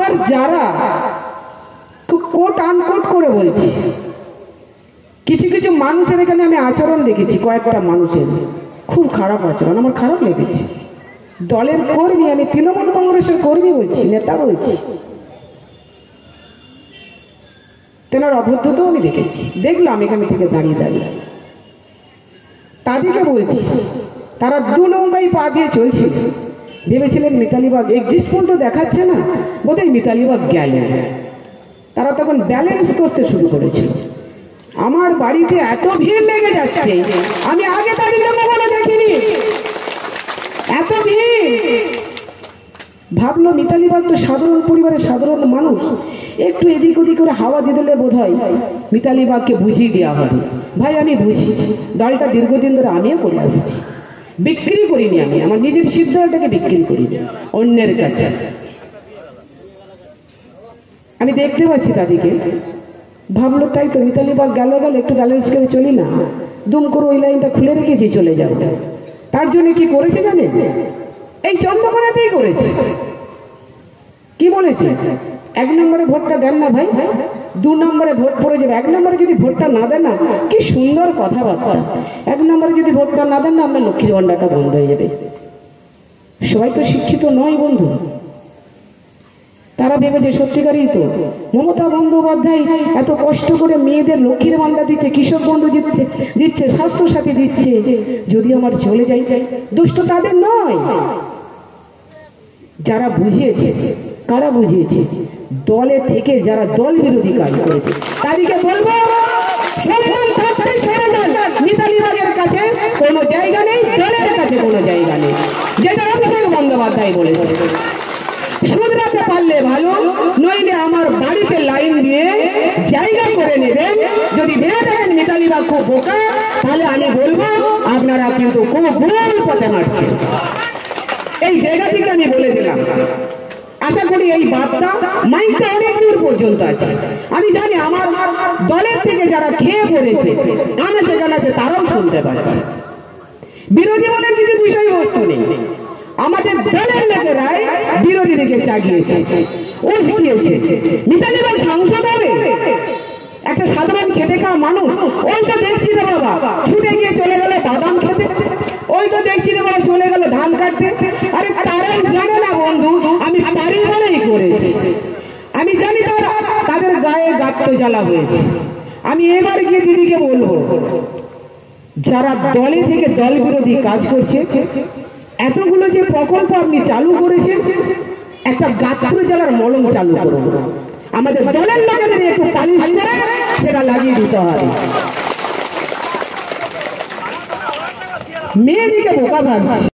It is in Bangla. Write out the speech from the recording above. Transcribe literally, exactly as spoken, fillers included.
আবার যারা কোট আনকোট করে বলছি, কিছু কিছু মানুষের এখানে আমি আচরণ দেখেছি, কয়েকটা মানুষের খুব খারাপ আচরণ, আমার খারাপ লেগেছে। দলের কর্মী, আমি তৃণমূল কংগ্রেসের কর্মী বলছি, নেতা বলছি, তেনার অভদ্রতাও আমি দেখেছি, দেখলাম এখানে থেকে দাঁড়িয়ে দাঁড়িয়ে। তাদেরকে বলছি, তারা দু নৌকায় পা দিয়ে চলছে, ভেবেছিলেন মিতালিবাগ এক্সিস্ট পর্যন্ত দেখাচ্ছে না, বোধহয় মিতালিবাগ গেল। তারা তখন ব্যালেন্স করতে শুরু করেছিল। আমার বাড়িতে এত ভিড় লেগে যাচ্ছে, আমি আগে দাঁড়িয়ে কখনো দেখিনি, এত ভিড়। ভাবলো মিতালিবাগ তো সাধারণ পরিবারের সাধারণ মানুষ, একটু এদিক ওদিক করে হাওয়া দিয়ে দিলে বোধ হয় মিতালিবাগকে বুঝিয়ে দেওয়া হবে। ভাই আমি বুঝি, দলটা দীর্ঘদিন ধরে আমিও করে আসছি, বিক্রি করিনি আমি, আমার নিজের সিদ্ধান্তটাকে বিক্রি করিনি অন্যের কাছে। আমি দেখতে পাচ্ছি তাদেরকে, ভাবলো তাই তো মিতালিবাগ গেল গেল একটু ব্যালেন্স করে চলি না, দুম করে ওই লাইনটা খুলে রেখেছি, চলে যাবো। তার জন্য কি করেছে জানেন? এই চন্দ্রকোনাতেই করেছে। কি বলেছে? এক নম্বরে ভোটটা দেন না ভাই, দু নম্বরে ভোট পড়ে যাবে। এক নম্বরে যদি ভোটটা না দেন না, কি সুন্দর কথাবার্তা, এক নম্বরে যদি ভোটটা না দেন না, আপনার লক্ষ্মীর ভান্ডারটা বন্ধ হয়ে যাবে। সবাই তো শিক্ষিত নয় বন্ধু, তারা ভেবেছে সত্যিকারই তো মমতা বন্দ্যোপাধ্যায় এত কষ্ট করে মেয়েদের লক্ষ্মীর ভান্ডার দিচ্ছে, কৃষক বন্ধু দিচ্ছে দিচ্ছে স্বাস্থ্য সাথী দিচ্ছে, যদি আমার চলে যাই। দুষ্ট তাদের নয়, যারা বুঝিয়েছে। কারা বুঝিয়েছে? দলে থেকে যারা দল বিরোধী কাজ করেছে তাদেরকে বলবো মিতালিবাগের কাছে কোনো জায়গা নেই, দলের কাছে কোনো জায়গা নেই, যেটা অভিষেক বন্দ্যোপাধ্যায় বলেছে। শুধরাতে পারলে ভালো, নইলে আমার বাড়িতে লাইন দিয়ে জায়গা করে নেবেন। যদি ভেবে দেখেন মিতালিবাগ খুব বোকা, তাহলে আমি বলবো আপনারা কিন্তু খুব ভুল পথে হাঁটছেন। এই জায়গা থেকে আমি বলে দিলাম, আশা করি এই বার্তা মাইকটা অনেক দূর পর্যন্ত আছে। আমি জানি আমার দলের থেকে যারা খেয়ে পড়েছে আমি সেখানে আছে, তারাও শুনতে পাচ্ছে। বিরোধী বলে কিছু বিষয়বস্তু নেই, আমাদের দলের লোকেরাই বিরোধীদেরকে চাগিয়েছে, উস্কিয়েছে। মিতালিবাগ সাংসদ হবে একটা সাধারণ খেটে খাওয়া মানুষ, ওই তো দেখছি রে বাবা ছুটে গিয়ে চলে গেল বাদাম খেতে, ওই তো দেখছি রে বাবা চলে গেল ধান কাটতে। আরে তারাই জানে না বন্ধু আমি পারি বলেই করেছি, আমি জানি তারা তাদের গায়ে গাত্র জ্বালা হয়েছে। আমি এবার গিয়ে দিদিকে বলবো, যারা দলে থেকে দল বিরোধী কাজ করছে, এতগুলো যে প্রকল্প আপনি চালু করেছেন, একটা গাত্র জ্বালার মলম চালু করুন, আমাদের দলের লোকেদের একটু পালিশ করে সেটা লাগিয়ে দিতে হবে। মেয়েদিকে বোকা ভাবছে।